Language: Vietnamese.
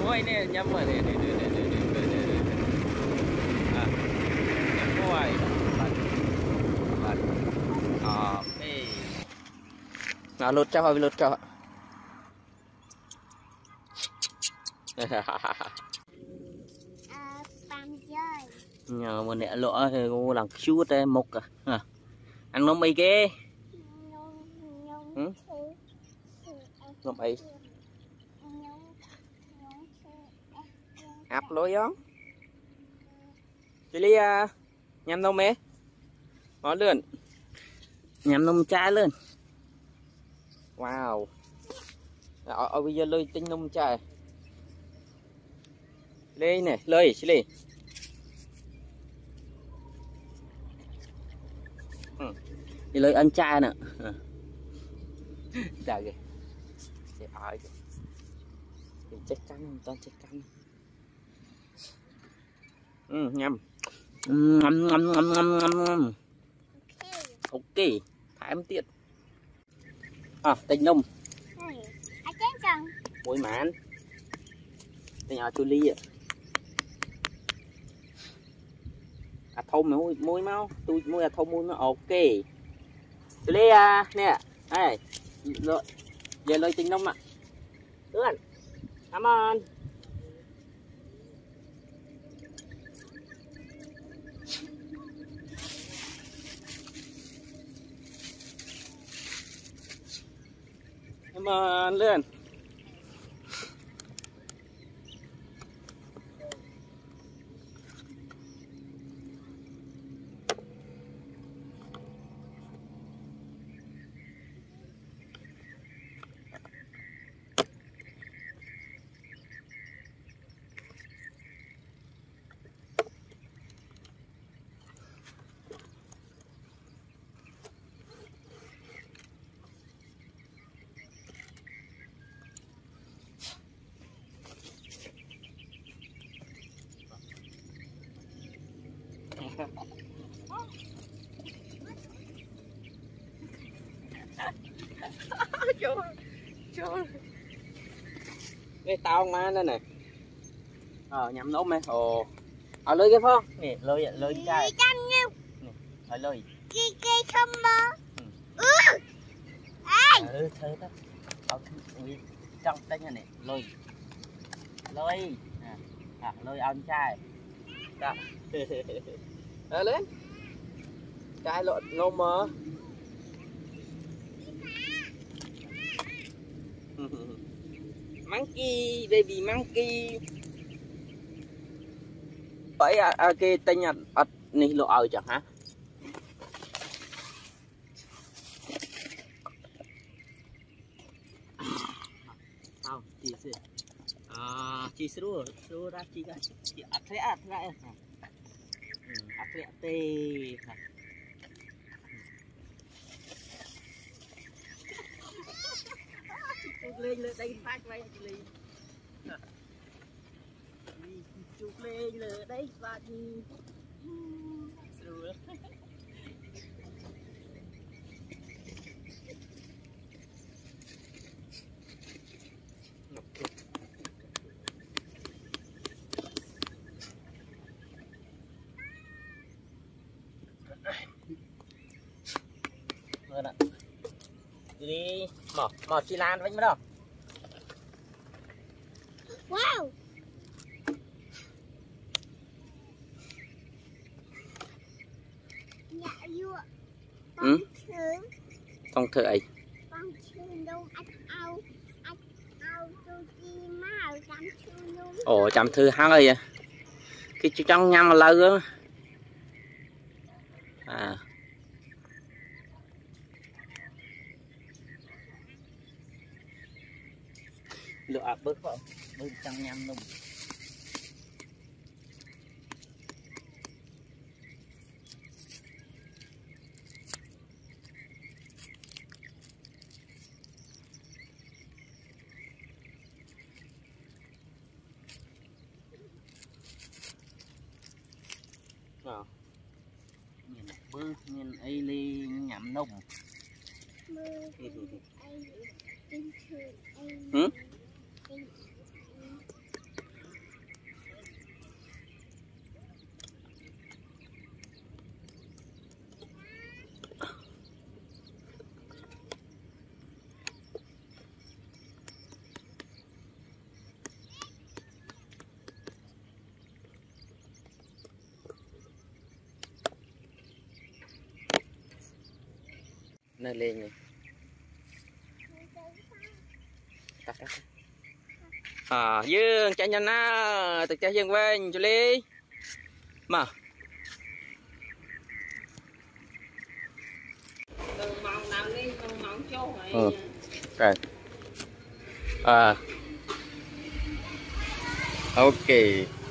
Ôi nè nhắm rồi nè à nhắm ngoài bật ok nào lột cho lột cho nhờ mà nè lọ làm chút đây mục à ăn nôm mì kia nôm ấy áp lối gió chị Ly nhâm nôm mẹ ngó lươn nhâm nôm trái lên wow ở bây giờ lơi tinh nôm trái Lê này lơi chị Ly đi lơi ăn chai nè chả kìa chị hỏi kìa thì chết cắn toàn chết cắn nhâm ngâm ok thải tiết tinh nông mùi mán tinh ở chua ly thông mùi máu tôi mùi thông mùi nó ok chua ly nè đây về lời tinh nông ạ ươn cảm ơn cảm ơn lên cái tao mà đây này nhắm nốt mày ở lưới cái phong nè lưới trai ở lưới cái không mơ thế đó trong tay này lưới lưới ăn trai đó lên trai lộn nôm mơ monkey baby monkey vậy cái tên nhật này lộ ở chẳng hả không chị sửa ra chị ắt lại tê lên đây phát vậy chị Ly chụp lên là đây phát sửa rồi ạ đi mỏ chi lan với đâu wow không thử ấy ồ chăm thư hăng ơi cái chú trong nhăn mà lâu lựa bớt không bớt trong nhăn luôn nhìn bớt nhìn ấy ly nhắm nồng nơi lên này dương chạy nhanh á từ chạy dương bên cho đi mà ok